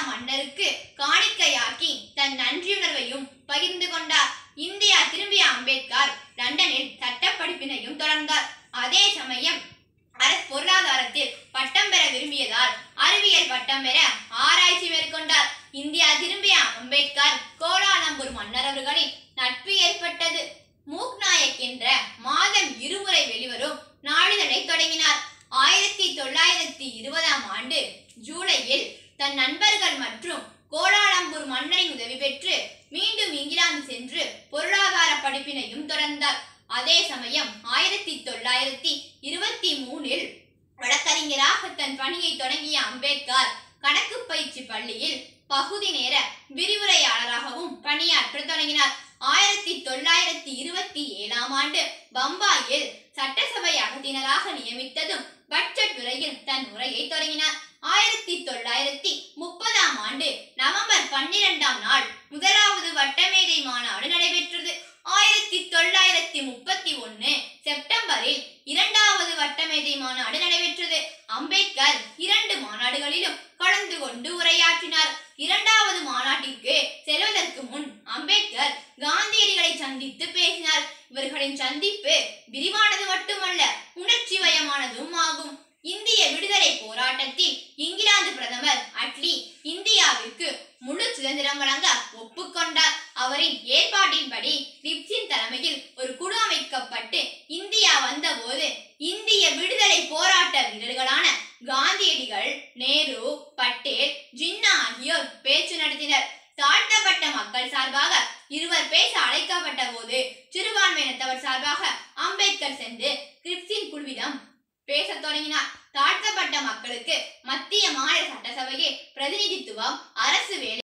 மன்னருக்கு காணிக்கையாக்கி தன் நன்றியுணர்வையும் பகிர்ந்து கொண்டார். இந்தியா திரும்பிய அம்பேத்கர் லண்டனில் சட்ட படிப்பினையும் தொடர்ந்தார். அதே சமயம் அரசு பொருளாதாரத்தில் பட்டம் பெற விரும்பியதால் அறிவியல் பட்டம் பெற ஆராய்ச்சி மேற்கொண்டார். இந்தியா திரும்பிய அம்பேத்கர் கோலாலம்பூர் மன்னர் அவர்களின் நட்பு ஏற்பட்டது. மூக்நாயக் என்ற மாதம் இருமுறை வெளிவரும் நாளிதழை தொடங்கினார். 1920ஆம் ஆண்டு ஜூலையில் தன் நண்பர்கள் மற்றும் கோலாலம்பூர் மன்னரின் உதவி பெற்று மீண்டும் இங்கிலாந்து சென்று பொருளாதார படிப்பினையும் தொடர்ந்தார். அதே சமயம் 1923இல் வழக்கறிஞராக தன் பணியை தொடங்கிய அம்பேத்கர் கணக்கு பயிற்சி பள்ளியில் பகுதி நேர விரிவுரையாளராகவும் பணியாற்ற தொடங்கினார். 1927ஆம் ஆண்டு பம்பாயில் சட்டசபை அங்கத்தினராக நியமித்ததும் பட்ஜெட் உரையில் தன் உரையை தொடங்கினார். 1930ஆம் ஆண்டு நவம்பர் 12ஆம் நாள் முதலாவது வட்டமேதை மாநாடு நடைபெற்றது. 1931 செப்டம்பரில் இரண்டாவது வட்டமேதை மாநாடு நடைபெற்றது. அம்பேத்கர் 2 மாநாடுகளிலும் கலந்து கொண்டு உரையாற்றினார். இரண்டாவது மாநாட்டிற்கு செல்வதற்கு முன் அம்பேத்கர் காந்தியடிகளை சந்தித்து பேசினார். இவர்களின் சந்திப்பு விரிவானது மட்டுமல்ல, உணர்ச்சி வயமானதும் ஆகும். இந்திய விடுதலை போராட்டத்தில் இங்கிலாந்து பிரதமர் அட்லி இந்தியாவிற்கு முழு சுதந்திரம் வழங்க ஒப்புக்கொண்டார். அவரின் ஏற்பாட்டின்படி கிப்ஸின் தலைமையில் ஒரு குழு அமைக்கப்பட்டு இந்தியா வந்தபோது இந்திய விடுதலை போராட்ட வீரர்களான காந்தியடிகள், நேரு, பட்டேல், ஜின்னா ஆகியோர் பேச்சு நடத்தினர். தாழ்த்தப்பட்ட மக்கள் சார்பாக இருவர் பேச அழைக்கப்பட்ட போது சிறுபான்மையினத்தவர் சார்பாக அம்பேத்கர் சென்று கிப்ஸின் குழுவிடம் பேச தொடங்கினார். தாழ்த்தப்பட்ட மக்களுக்கு மத்திய மாநில சட்டசபையை பிரதிநிதித்துவம்,